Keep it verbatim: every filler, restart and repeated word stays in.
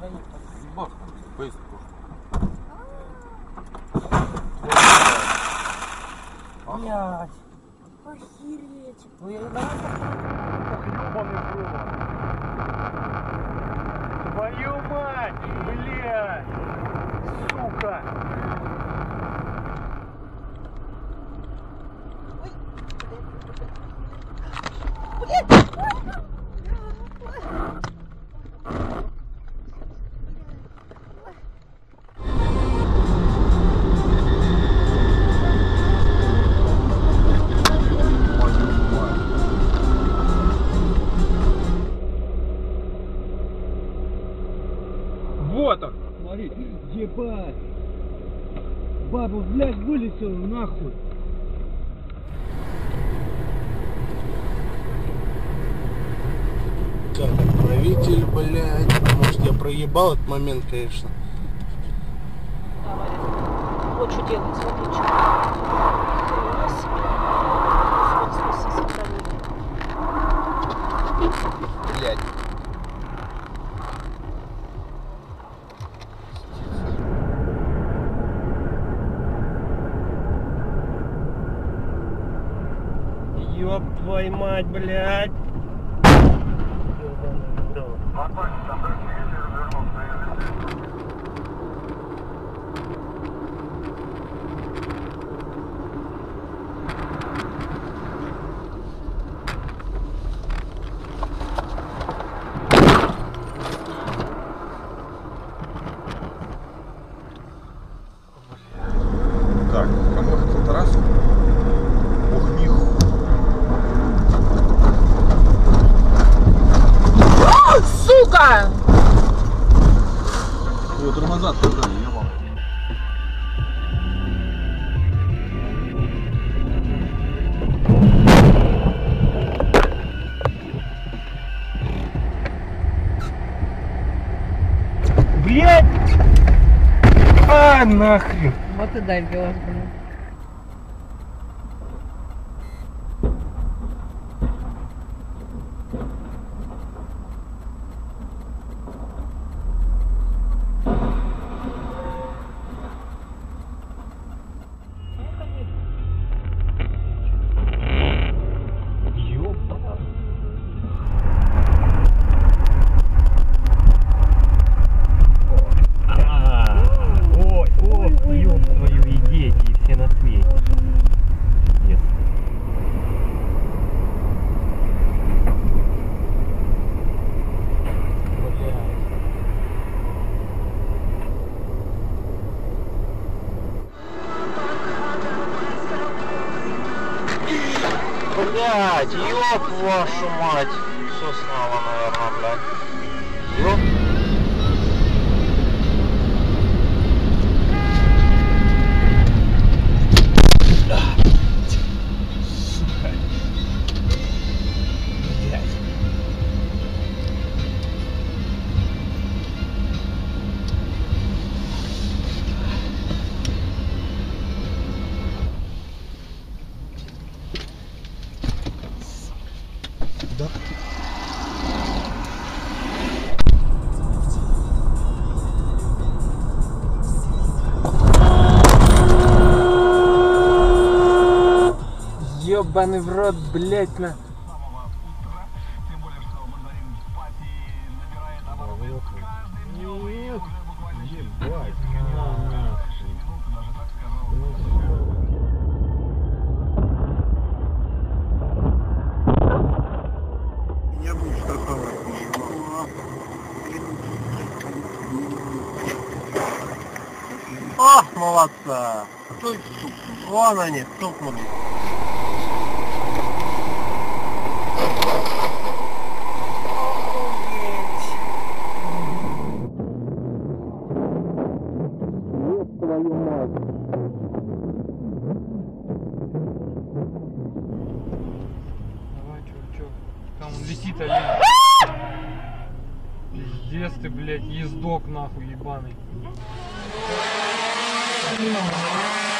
Бах, быстро. Блять. Охереть. Ну я не Твою мать, блядь, сука. Вот он! Смотри, ебать! Баба, блядь, вылетела нахуй! Как отправитель, блядь, может я проебал этот момент, конечно. Давай. Вот что делать, смотри, что. Блядь. Ёб твою мать, блядь! Так, кому это Тарас? Ух, ниху. Сука! Ой, тормоза отказали, ебал. Блядь! А, нахрен! Вот и довез, блин. Ой, ой, ёб твою, и дети, и все на свете. Нет. Блядь, ёб вашу мать. Все снова, наверное, блядь. Ёб. Да. Ёбаный в рот, блять, на. Ебать, Я буду штрафовать. Ах, молодца! Стой, сука. Вон они, стукнули. Твою мать. Давай, чувачок. Там летит олень. Пиздец ты, блядь, ездок нахуй ебаный.